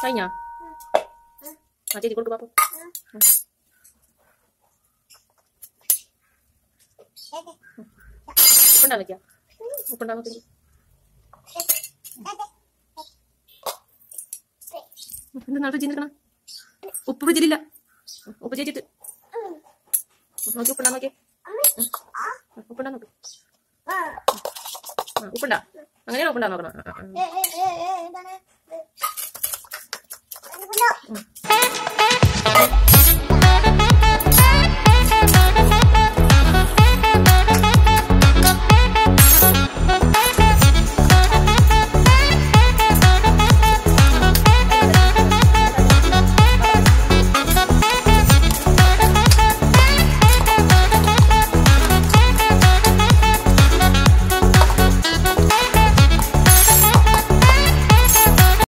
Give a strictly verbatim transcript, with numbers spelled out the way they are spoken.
കഴിഞ്ഞാ ആ ചേച്ചി കൊടുക്ക് പാപ്പു. ഉപ്പുണ്ടാ നോക്കിയാ ഉപ്പുണ്ടാ നോക്കി. എന്താ ഫ്രിഡ്ജിൽ നിൽക്കണം? ഉപ്പ് ഫ്രിഡ്ജിലില്ല. ഉപ്പ് ചേച്ചിട്ട് നോക്കി. ഉപ്പുണ്ടാ നോക്കിയേ. ഉപ്പുണ്ടാ നോക്ക്. ഉപ്പുണ്ടാ അങ്ങനെയാണ് ഉപ്പുണ്ടാ നോക്കണം.